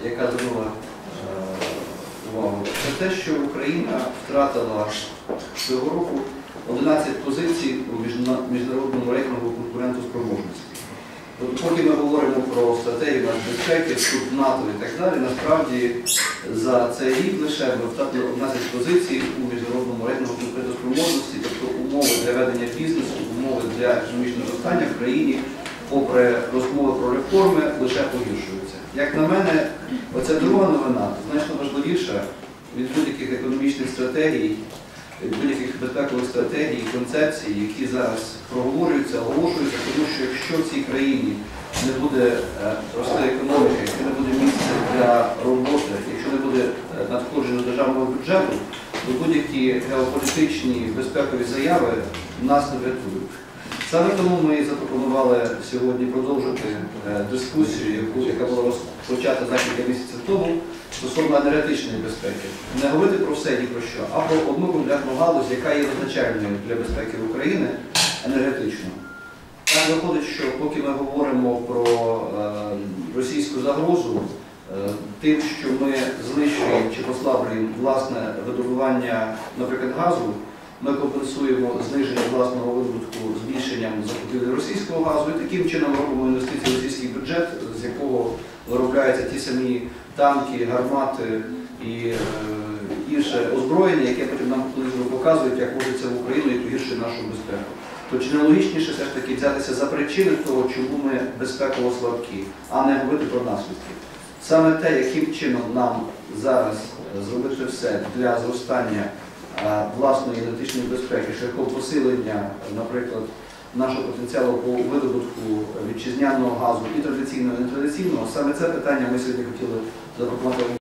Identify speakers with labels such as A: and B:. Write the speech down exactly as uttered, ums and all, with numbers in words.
A: яка звернула увагу, це те, що Україна втратила цього року одинадцять позицій у міжнародному рейтингу конкурентоспроможності. Тобто, поки ми говоримо про стратегію безпеки, вступ НАТО і так далі, насправді за цей рік лише ми втратили одинадцять позицій у міжнародному рейтингу конкурентоспроможності, тобто умови для ведення бізнесу, умови для економічного зростання в країні, попри розмови про реформи, лише погіршуються. Як на мене, оця друга новина значно важливіша від будь-яких економічних стратегій, від будь-яких безпекових стратегій і концепцій, які зараз проговорюються, оголошуються, тому що якщо в цій країні не буде рости економіка, якщо не буде місця для роботи, якщо не буде надходження до державного бюджету, то будь-які геополітичні безпекові заяви нас не врятують. Саме тому ми запропонували сьогодні продовжити дискусію, яка була розпочата декілька місяців тому, стосовно енергетичної безпеки. Не говорити про все ні про що, а про одну конкретну галузь, яка є визначальною для безпеки України енергетично. Так виходить, що поки ми говоримо про е, російську загрозу, е, тим, що ми знищуємо чи послаблюємо власне видобування, наприклад, газу, ми компенсуємо зниження власного видобутку збільшенням закупівлі російського газу і таким чином робимо інвестиції в російський бюджет, з якого виробляються ті самі танки, гармати і е, інше озброєння, яке потім нам по телевізору показують, як возиться в Україну і погіршує нашу безпеку. То чи не логічніше все ж таки взятися за причини того, чому ми безпеково слабкі, а не говорити про наслідки? Саме те, яким чином нам зараз зробити все для зростання власної енергетичної безпеки, шляхом посилення, наприклад, нашого потенціалу по видобутку вітчизняного газу і традиційного, і нетрадиційного, саме це питання ми сьогодні хотіли запропонувати